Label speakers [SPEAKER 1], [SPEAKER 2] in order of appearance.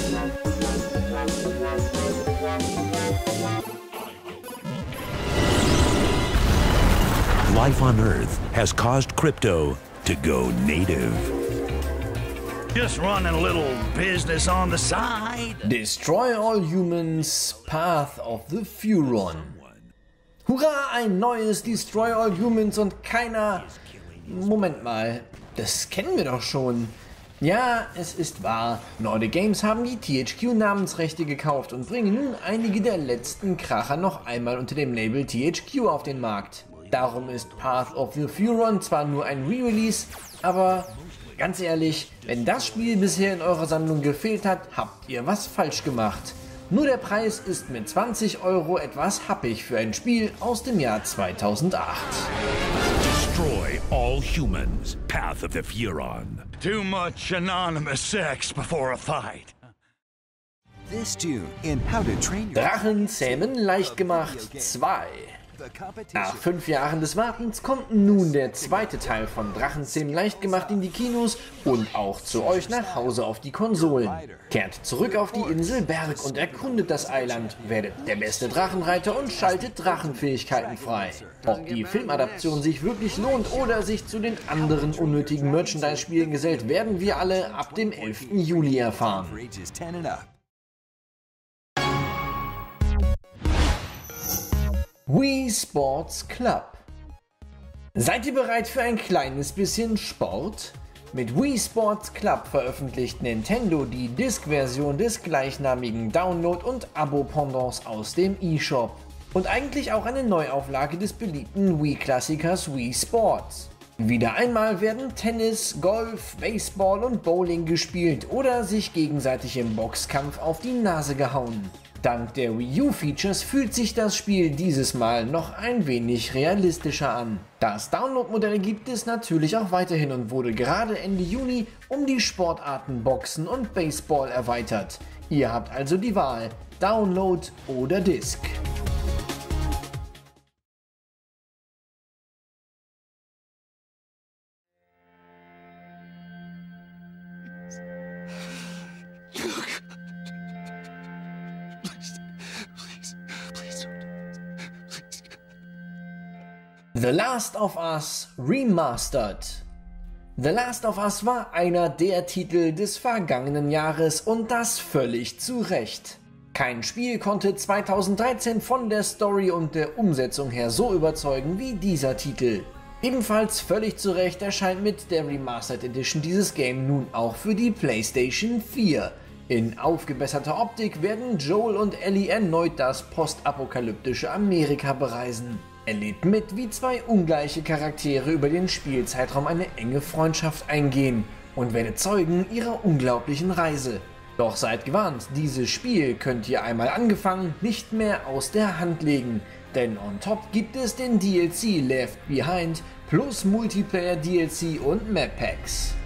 [SPEAKER 1] Life on Earth has caused crypto to go native.
[SPEAKER 2] Just running a little business on the side.
[SPEAKER 3] Destroy All Humans, Path of the Furon. Hurra, ein neues Destroy All Humans und keiner... Moment mal, das kennen wir doch schon. Ja, es ist wahr, Nordic Games haben die THQ-Namensrechte gekauft und bringen nun einige der letzten Kracher noch einmal unter dem Label THQ auf den Markt. Darum ist Path of the Furon zwar nur ein Re-Release, aber ganz ehrlich, wenn das Spiel bisher in eurer Sammlung gefehlt hat, habt ihr was falsch gemacht. Nur der Preis ist mit 20 € etwas happig für ein Spiel aus dem Jahr 2008.
[SPEAKER 1] Destroy all humans. Path of the Furon.
[SPEAKER 2] Too much anonymous sex before a fight.
[SPEAKER 4] This June in How to Train Your
[SPEAKER 3] Drachen zähmen leicht gemacht 2. Nach 5 Jahren des Wartens kommt nun der zweite Teil von Drachenzähmen leicht gemacht in die Kinos und auch zu euch nach Hause auf die Konsolen. Kehrt zurück auf die Insel Berg und erkundet das Eiland, werdet der beste Drachenreiter und schaltet Drachenfähigkeiten frei. Ob die Filmadaption sich wirklich lohnt oder sich zu den anderen unnötigen Merchandise-Spielen gesellt, werden wir alle ab dem 11. Juli erfahren.
[SPEAKER 4] Ages 10 and up.
[SPEAKER 3] Wii Sports Club. Seid ihr bereit für ein kleines bisschen Sport? Mit Wii Sports Club veröffentlicht Nintendo die Disc-Version des gleichnamigen Download- und Abo-Pendants aus dem eShop. Und eigentlich auch eine Neuauflage des beliebten Wii-Klassikers Wii Sports. Wieder einmal werden Tennis, Golf, Baseball und Bowling gespielt oder sich gegenseitig im Boxkampf auf die Nase gehauen. Dank der Wii U-Features fühlt sich das Spiel dieses Mal noch ein wenig realistischer an. Das Download-Modell gibt es natürlich auch weiterhin und wurde gerade Ende Juni um die Sportarten Boxen und Baseball erweitert. Ihr habt also die Wahl, Download oder Disc. The Last of Us Remastered. The Last of Us war einer der Titel des vergangenen Jahres und das völlig zu Recht. Kein Spiel konnte 2013 von der Story und der Umsetzung her so überzeugen wie dieser Titel. Ebenfalls völlig zu Recht erscheint mit der Remastered Edition dieses Game nun auch für die PlayStation 4. In aufgebesserter Optik werden Joel und Ellie erneut das postapokalyptische Amerika bereisen. Erlebt mit, wie zwei ungleiche Charaktere über den Spielzeitraum eine enge Freundschaft eingehen und werdet Zeugen ihrer unglaublichen Reise. Doch seid gewarnt, dieses Spiel könnt ihr einmal angefangen nicht mehr aus der Hand legen, denn on top gibt es den DLC Left Behind plus Multiplayer DLC und Map Packs.